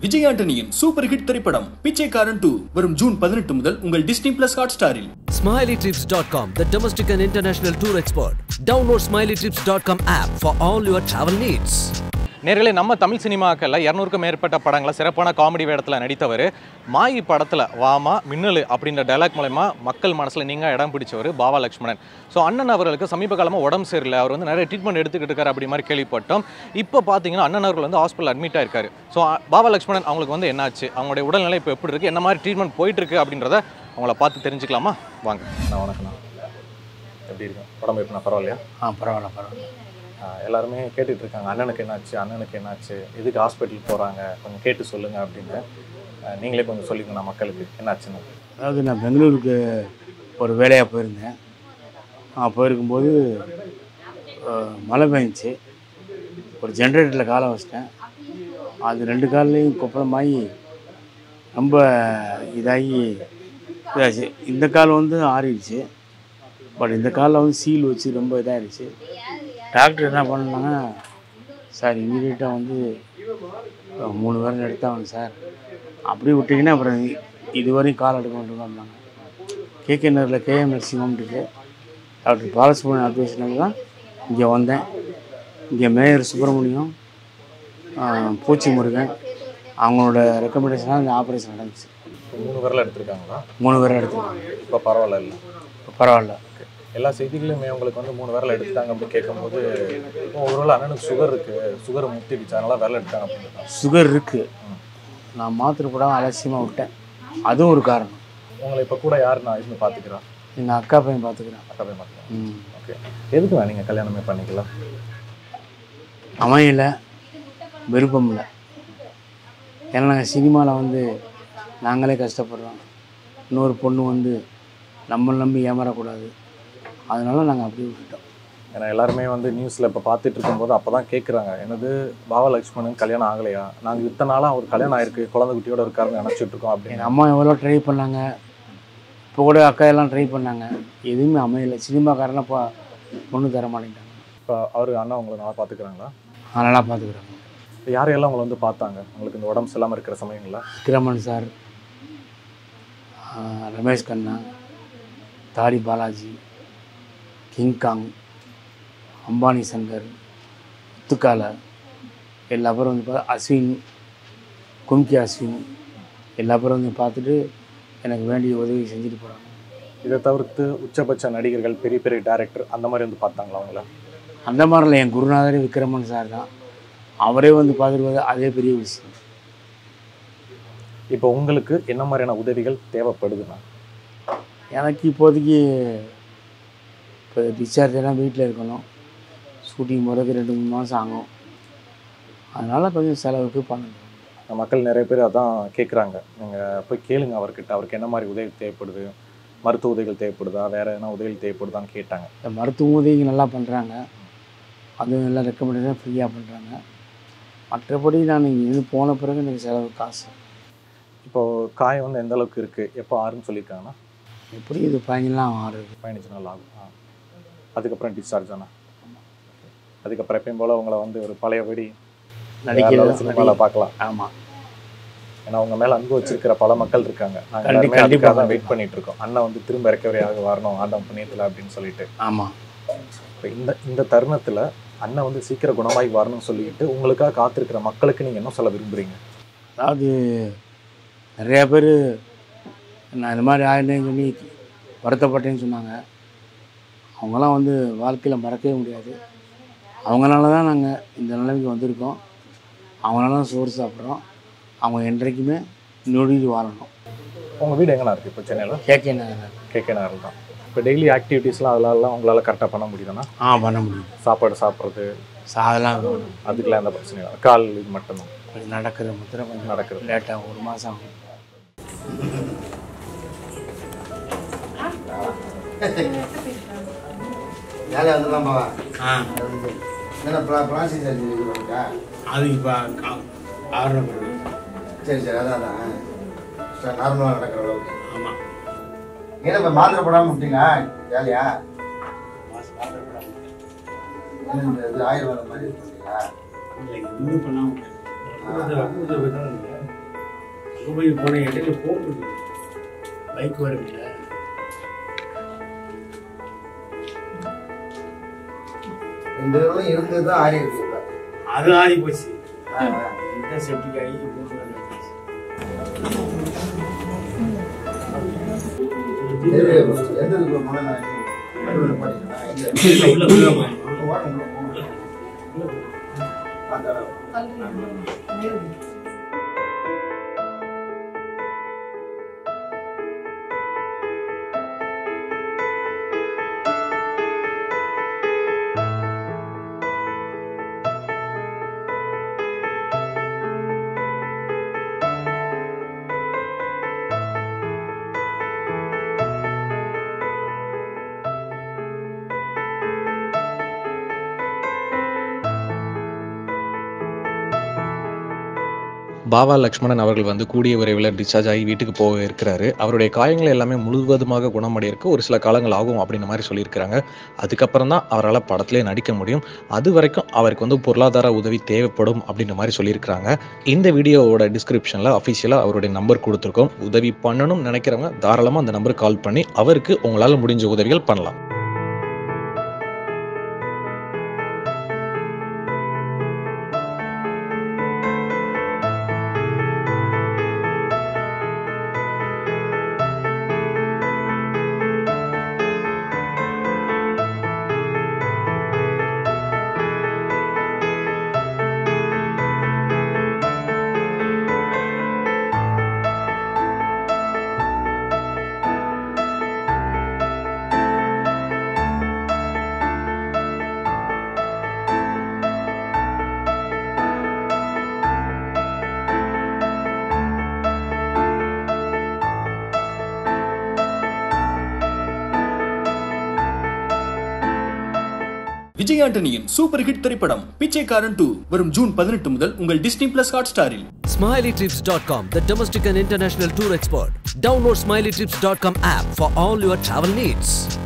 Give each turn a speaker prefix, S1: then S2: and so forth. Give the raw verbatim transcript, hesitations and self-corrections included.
S1: Vijay ஆண்டனியின் super hit திரைப்படம் பிச்சைக்காரன் two வரும் June பதினெட்டு முதல் உங்கள் டிஸ்னி பிளஸ் ஹாட்ஸ்டாரில்.
S2: Smiley Trips dot com, the domestic and international tour expert. Download Smiley Trips dot com app for all your travel needs.
S3: நேர்களே, நம்ம தமிழ் சினிமாக்களில் இரநூறுக்கும் மேற்பட்ட படங்களை சிறப்பான காமெடி வேடத்தில் நடித்தவர். மாயி படத்தில் வாமா மின்னல் அப்படின்ற டைலாக் மூலமா மக்கள் மனசில் நீங்கள் இடம் பிடிச்சவர் பாவா லக்ஷ்மணன். ஸோ அண்ணன் அவர்களுக்கு சமீப காலமாக உடம்பு சரியில்லை, அவர் வந்து நிறைய ட்ரீட்மெண்ட் எடுத்துக்கிட்டு இருக்காரு அப்படி மாதிரி கேள்விப்பட்டோம். இப்போ பார்த்தீங்கன்னா அண்ணன் அவர்கள் வந்து ஹாஸ்பிட்டல் அட்மிட் ஆயிருக்காரு. ஸோ பாவா லக்ஷ்மணன் அவங்களுக்கு வந்து என்னாச்சு, அவங்களுடைய உடல்நிலை இப்போ எப்படி இருக்குது, என்ன மாதிரி ட்ரீட்மெண்ட் போயிட்டுருக்கு அப்படின்றத அவங்கள பார்த்து தெரிஞ்சுக்கலாமா? வாங்க. நான் வணக்கண்ணா, எப்படி இருக்கேன்? உடம்பு எப்படின்னா பரவாயில்லையா?
S4: ஆ பரவாயில்ல பரவாயில்ல.
S3: எல்லாருமே கேட்டுட்டு இருக்காங்க, அண்ணனுக்கு என்னாச்சு அண்ணனுக்கு என்னாச்சு எதுக்கு ஹாஸ்பிட்டல் போகிறாங்க, கொஞ்சம் கேட்டு சொல்லுங்கள் அப்படின்னு. நீங்களே கொஞ்சம் சொல்லிக்கணும் மக்களுக்கு என்னாச்சுன்னு.
S4: அதாவது நான் பெங்களூருக்கு ஒரு வேலையாக போயிருந்தேன். நான் போயிருக்கும்போது மழை பெஞ்சிச்சு. ஒரு ஜென்ரேட்டரில் காலை வச்சிட்டேன். அது ரெண்டு கால்லையும் கொப்பளமாகி ரொம்ப இதாகி இதாச்சு. இந்த கால் வந்து ஆறிடுச்சு, பட் இந்த காலில் வந்து சீல் வச்சு ரொம்ப இதாகிடுச்சு. டாக்டர் என்ன பண்ணாங்க, சார் இமீடியட்டாக வந்து மூணு விரல் எடுத்தாங்க சார், அப்படி விட்டிங்கன்னா அப்புறம் இதுவரையும் கால் எடுக்க மாட்டோம்னாங்க. கேகே நகரில் கேஎம் நர்சிங் ஹோம் இருக்குது. டாக்டர் பாலசுப்ரமணியம் அட்வைஸ்னால தான் இங்கே வந்தேன். இங்கே மேயர் சுப்பிரமணியம், பூச்சி முருகன் அவங்களோட ரெக்கமெண்டேஷனாக இந்த ஆப்ரேஷன் நடந்துச்சு.
S3: மூணு விரல் எடுத்துருக்காங்களா?
S4: மூணு விரல் எடுத்துருக்காங்க.
S3: இப்போ பரவாயில்ல இல்லை?
S4: இப்போ பரவாயில்ல.
S3: எல்லா செய்திகளுமே உங்களுக்கு வந்து மூணு விரல் எடுத்துட்டாங்க அப்படின்னு கேட்கும்போது ஒருவேளை அண்ணனுக்கு சுகர் இருக்குது, சுகரை முத்திடுச்சு அதனால விரல் எடுத்தாங்க அப்படின்னு.
S4: சுகர் இருக்குது, நான் மாத்திரை போடாமல் அலட்சியமாக விட்டேன், அதுவும் ஒரு காரணம்.
S3: உங்களை இப்போ கூட யார் நான் இருந்து பார்த்துக்கிறேன்?
S4: எங்கள் அக்கா பையன் பார்த்துக்கிறேன்.
S3: அக்கா பையன் பார்த்துக்கிறேன். ம் ஓகே. எதுக்கு வேணும் நீங்கள் கல்யாணமே பண்ணிக்கலாம்?
S4: அமையலை, விருப்பம் இல்லை. ஏன்னா நாங்கள் சினிமாவில் வந்து நாங்களே கஷ்டப்படுறோம், இன்னொரு பொண்ணு வந்து நம்மளை நம்பி ஏமாறக்கூடாது, அதனால நாங்கள் அப்படியே விட்டுட்டோம்.
S3: ஏன்னா எல்லாருமே வந்து நியூஸில் இப்போ பார்த்துட்டு இருக்கும்போது அப்போ தான் கேட்குறாங்க, எனது பாவா லக்ஷ்மணன் கல்யாணம் ஆகலையா, நாங்கள் இத்தனை நாளாக அவர் கல்யாணம் ஆயிருக்கு குழந்தை குட்டியோடு இருக்காருன்னு நினச்சிட்டு இருக்கோம் அப்படின்னு.
S4: எங்கள் அம்மா எவ்வளோ ட்ரை பண்ணாங்க, இப்போ கூட அக்கா எல்லாம் ட்ரை பண்ணாங்க, எதுவுமே அமையலை. சினிமாக்காரெல்லாம் இப்போ பொண்ணு தர மாட்டேங்கிட்டாங்க.
S3: இப்போ அவர் அண்ணா உங்களை நல்லா பார்த்துக்கிறாங்களா?
S4: நல்லா பார்த்துக்குறாங்க.
S3: இப்போ யாரையெல்லாம் உங்களை வந்து பார்த்தாங்க உங்களுக்கு இந்த உடம்பு இல்லாமல் இருக்கிற சமயங்களா?
S4: விக்ரமன் சார், ரமேஷ் கண்ணா, தாடி பாலாஜி, கிங்காங், அம்பானி சங்கர், முத்துக்கால, எல்லா பேரும் வந்து பார்த்தா அஸ்வின், கும்கி அஸ்வின், எல்லா பேரும் வந்து பார்த்துட்டு எனக்கு வேண்டிய உதவி செஞ்சுட்டு போகிறாங்க.
S3: இதை தவிர்த்து உச்சபட்ச நடிகர்கள், பெரிய பெரிய டேரக்டர் அந்த மாதிரி வந்து பார்த்தாங்களா அவங்கள?
S4: அந்த மாதிரில என் குருநாதரே விக்ரமன் சார் தான், அவரே வந்து பார்த்துட்டு அதே பெரிய விஷயம்.
S3: இப்போ உங்களுக்கு என்ன மாதிரியான உதவிகள் தேவைப்படுதுண்ணா?
S4: எனக்கு இப்போதைக்கு இப்போ டிஸ்சார்ஜ் எல்லாம் வீட்டில் இருக்கணும், ஷூட்டிங் போகிறதுக்கு ரெண்டு மூணு மாதம் ஆகும், அதனால் கொஞ்சம் செலவுக்கு பண்ணணும்.
S3: மக்கள் நிறைய பேர் அதான் கேட்குறாங்க, நீங்கள் போய் கேளுங்க அவர்கிட்ட, அவருக்கு என்ன மாதிரி உதவி தேவைப்படுது, மருத்துவ உதவிகள் தேவைப்படுதா, வேறு என்ன உதவிகள் தேவைப்படுதான்னு கேட்டாங்க.
S4: இந்த மருத்துவ உதவிகள் நல்லா பண்ணுறாங்க, அதுவும் எல்லாம் ரெக்கமெண்டேஷன் ஃப்ரீயாக பண்ணுறாங்க. மற்றபடி நான் இங்கே இருந்து போன பிறகு எனக்கு செலவு காசு.
S3: இப்போது காயம் வந்து எந்த அளவுக்கு இருக்குது, எப்போ ஆறுன்னு சொல்லியிருக்காங்கன்னா?
S4: எப்படி இது பதினஞ்சு நாள் ஆறுது,
S3: பதினஞ்சு நாள் ஆகும். ஆ, அதுக்கப்புறம் டிஸ்சார்ஜ் தானே? அதுக்கப்புறம் எப்பயும் போல் உங்களை வந்து ஒரு பழையபடி நடிக்க சினிமாவில் பார்க்கலாம்.
S4: ஆமாம்,
S3: ஏன்னா அவங்க மேலே அன்பு வச்சிருக்கிற பல மக்கள் இருக்காங்க. நாங்கள் கண்டிப்பாக தான் வெயிட் பண்ணிட்டு இருக்கோம், அண்ணன் வந்து திரும்ப ரெக்கவரியாக வரணும் ஆண்டம் புண்ணியத்தில் அப்படின்னு சொல்லிட்டு.
S4: ஆமாம்.
S3: இப்போ இந்த இந்த தருணத்தில் அண்ணன் வந்து சீக்கிரம் குணமாகி வரணும்னு சொல்லிட்டு உங்களுக்காக காத்திருக்கிற மக்களுக்கு நீங்கள் என்ன சொல்ல விரும்புகிறீங்க?
S4: அதாவது நிறையா பேர் நான் இந்த மாதிரி ஆயிடுன்னு சொல்லி வருத்தப்பட்டேன்னு சொன்னாங்க. அவங்களாம் வந்து வாழ்க்கையில் மறக்கவே முடியாது. அவங்களால தான் நாங்கள் இந்த நிலைமைக்கு வந்திருக்கோம், அவங்களால தான் சோறு சாப்பிட்றோம். அவங்க என்றைக்குமே நொடியில் வாழணும்.
S3: உங்கள் வீடு எங்கண்ணா இருக்குது இப்போ சென்னையில்?
S4: கேகே நகர்.
S3: கேகே நகர் தான். இப்போ டெய்லி ஆக்டிவிட்டீஸ்லாம் அதெல்லாம் உங்களால் கரெக்டாக பண்ண முடியுதுண்ணா?
S4: ஆ பண்ண முடியும்.
S3: சாப்பாடு சாப்பிட்றது
S4: அதெல்லாம்
S3: அதுக்கெலாம் எந்த பிரச்சனையும் இல்லை, கால் இது மட்டும்தான்
S4: கொஞ்சம் நடக்கிற முத்திரை கொஞ்சம்
S3: நடக்கிறது
S4: லேட்டாக ஒரு மாதம் ஆகும்.
S5: வேலை வந்துடலாம் பாவா.
S4: ஆ
S5: என்ன பிளாஸ்டிக் சர்ஜரி இருக்கா?
S4: அது இப்போ ஆறு பிறகு.
S5: சரி சரி, அதான் அதான் நார்மலாக நடக்கிற அளவுக்கு.
S4: ஆமாம்.
S5: ஏன்னா இப்போ மாத்திரை போடாமல் விட்டீங்களா வேலையா? என்ன இது ஆயிரம் வர மாதிரி இருக்கீங்களா?
S4: இல்லை, இன்னும் பண்ணாமல் கோவில் போன இடையில போகுது பைக் வருதுல்ல
S5: இந்த இதெல்லாம் இருந்தது தான் ஆறி இருக்கு
S4: அது ஆறி போச்சு இந்த செப்டிக் ஆகி
S5: எந்த இதுக்கு மன
S3: பாவா லக்ஷ்மணன் அவர்கள் வந்து கூடிய விரைவில் டிஸ்சார்ஜ் ஆகி வீட்டுக்கு போக இருக்கிறாரு. அவருடைய காயங்கள் எல்லாமே முழுவதுமாக குணமடையிருக்கு ஒரு சில காலங்கள் ஆகும் அப்படின்ற மாதிரி சொல்லியிருக்கிறாங்க. அதுக்கப்புறம் தான் அவரால் படத்திலே நடிக்க முடியும். அது வரைக்கும் அவருக்கு வந்து பொருளாதார உதவி தேவைப்படும் அப்படின்ற மாதிரி சொல்லியிருக்கிறாங்க. இந்த வீடியோவோட டிஸ்கிரிப்ஷனில் அஃபிஷியலாக அவருடைய நம்பர் கொடுத்துருக்கோம். உதவி பண்ணணும்னு நினைக்கிறவங்க தாராளமாக அந்த நம்பருக்கு கால் பண்ணி அவருக்கு உங்களால் முடிஞ்ச உதவிகள் பண்ணலாம்.
S1: விஜய் ஆண்டனியின் சூப்பர் ஹிட் திரைப்படம் பிச்சைக்காரன் டூ வரும் ஜூன் பதினெட்டு முதல் உங்கள் டிஸ்னி பிளஸ் ஹாட் ஸ்டாரில்.
S2: Smiley Trips dot com, the domestic and international tour expert. Download Smiley Trips dot com app for all your travel needs.